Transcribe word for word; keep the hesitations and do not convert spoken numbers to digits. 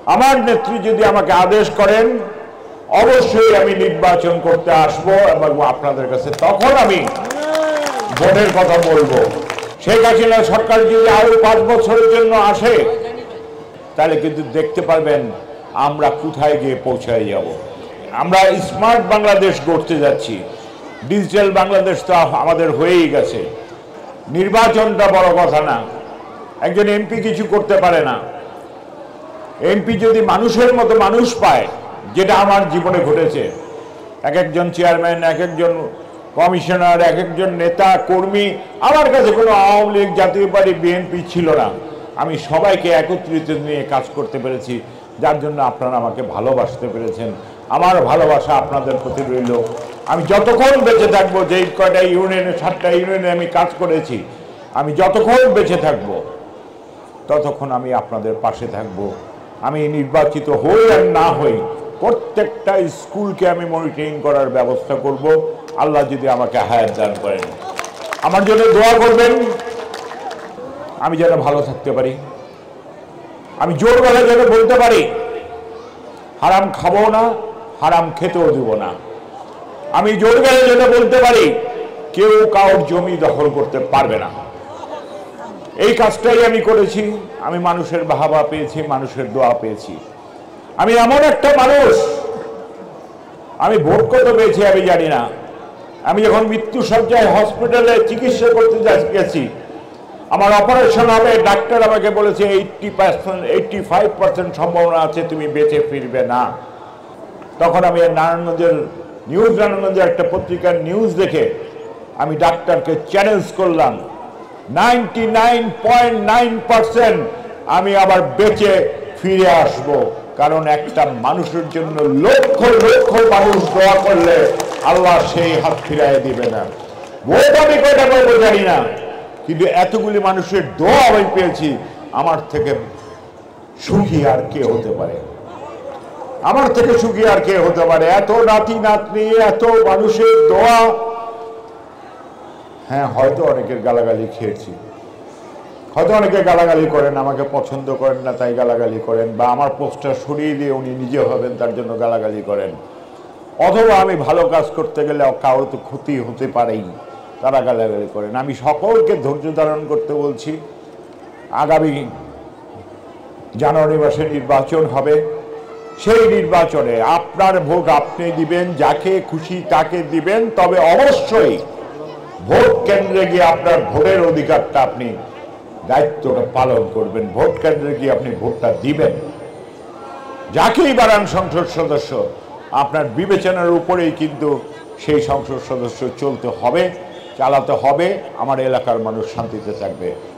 আমার নেত্রী যদি আমাকে আদেশ করেন অবশ্যই আমি নির্বাচন করতে আসব এবং আপনাদের কাছে তখন আমি ভোটের কথা বলবো। শেখ হাসিনা সরকার যদি আরো পাঁচ বছরের জন্য আসে তাহলে কিন্তু দেখতে পারবেন আমরা কোথায় গিয়ে পৌঁছায় যাব। আমরা স্মার্ট বাংলাদেশ গড়তে যাচ্ছি, ডিজিটাল বাংলাদেশ তো আমাদের হয়েই গেছে। নির্বাচনটা বড় কথা না, একজন এমপি কিছু করতে পারে না। এমপি যদি মানুষের মতো মানুষ পায়, যেটা আমার জীবনে ঘটেছে, এক একজন চেয়ারম্যান, এক একজন কমিশনার, এক একজন নেতা কর্মী, আমার কাছে কোনো আওয়ামী লীগ, জাতীয় পার্টি, বিএনপি ছিল না। আমি সবাইকে একত্রিত নিয়ে কাজ করতে পেরেছি, যার জন্য আপনারা আমাকে ভালোবাসতে পেরেছেন। আমার ভালোবাসা আপনাদের প্রতি রইল। আমি যতক্ষণ বেঁচে থাকবো, যেই কয়টা ইউনিয়নে, সাতটা ইউনিয়নে আমি কাজ করেছি, আমি যতক্ষণ বেঁচে থাকব ততক্ষণ আমি আপনাদের পাশে থাকব। আমি নির্বাচিত হই আর না হই, প্রত্যেকটা স্কুলকে আমি মনিটরিং করার ব্যবস্থা করব, আল্লাহ যদি আমাকে হায়াত দান করেন। আমার জন্য দোয়া করবেন, আমি যেন ভালো থাকতে পারি, আমি জোর গলায় যেন বলতে পারি হারাম খাবো না, হারাম খেতেও দিব না। আমি জোর গলায় যেন বলতে পারি কেউ কারোর জমি দখল করতে পারবে না। এই কাজটাই আমি করেছি। আমি মানুষের বাহবা পেয়েছি, মানুষের দোয়া পেয়েছি। আমি এমন একটা মানুষ, আমি ভোট কত পেয়েছি আমি জানি না। আমি যখন মৃত্যু সজ্জায় হসপিটালে চিকিৎসা করতে গেছি, আমার অপারেশন হবে, ডাক্তার আমাকে বলেছে eighty percent eighty five percent সম্ভাবনা আছে তুমি বেঁচে ফিরবে না। তখন আমি নারায়ণগঞ্জের নিউজ নারায়ণগঞ্জের একটা পত্রিকার নিউজ দেখে আমি ডাক্তারকে চ্যালেঞ্জ করলাম, ninety nine point nine percent আমি আবার বেঁচে ফিরে আসব। কারণ একটা মানুষের জন্য লক্ষ লক্ষ মানুষ দোয়া করলে আল্লাহ সেই হাত ফিরাই দিবে না। ভোট আমি কয়টা পাবো জানি না, কিন্তু এতগুলি মানুষের দোয়া আমি পেয়েছি। আমার থেকে সুখী আর কে হতে পারে? আমার থেকে সুখী আর কে হতে পারে? এত নাতি নাতনি, এত মানুষের দোয়া। হ্যাঁ, হয়তো অনেকের গালাগালি খেয়েছি, হয়তো অনেকে গালাগালি করেন, আমাকে পছন্দ করেন না তাই গালাগালি করেন, বা আমার পোস্টার সরিয়ে দিয়ে উনি নিজে হবেন তার জন্য গালাগালি করেন, অথবা আমি ভালো কাজ করতে গেলে কারো তো ক্ষতি হতে পারেই, তারা গালাগালি করেন। আমি সকলকে ধৈর্য ধারণ করতে বলছি। আগামী জানুয়ারি মাসে নির্বাচন হবে, সেই নির্বাচনে আপনার ভোট আপনি দিবেন, যাকে খুশি তাকে দিবেন, তবে অবশ্যই ভোট কেন্দ্রে গিয়ে আপনার ভোটের অধিকারটা আপনি দায়িত্বটা পালন করবেন। ভোট কেন্দ্রে গিয়ে আপনি ভোটটা দিবেন, যাকেই বানান সংসদ সদস্য, আপনার বিবেচনার উপরেই কিন্তু সেই সংসদ সদস্য চলতে হবে, চালাতে হবে। আমার এলাকার মানুষ শান্তিতে থাকবে।